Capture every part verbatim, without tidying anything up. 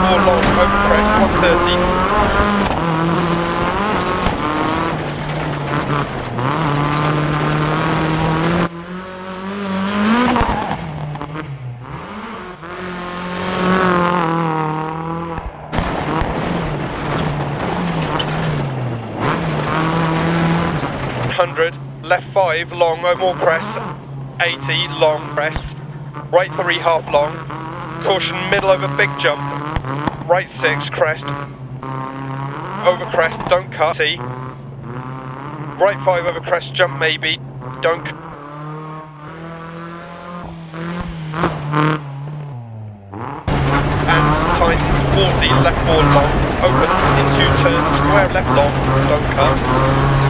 four long, over crest, one thirty. one hundred, left five, long, over more crest, eighty, long, crest, right three, half long, caution, middle over big jump, right six, crest, over crest, don't cut, T, right five over crest, jump maybe, don't and tightens, forty, left four, long, open, into turn, square left long, don't cut.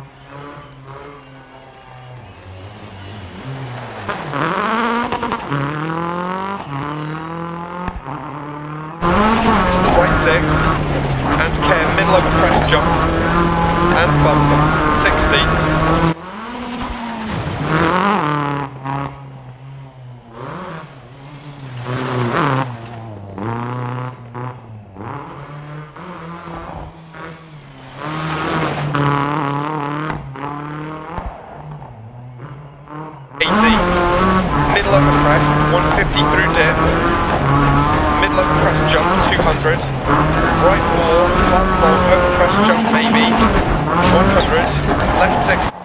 Right six, and care, middle over crest jump, and bump, sixty. eighty, middle over crest, one fifty through dip, middle over crest jump, two hundred, right four, half long over crest jump maybe, one hundred, left six.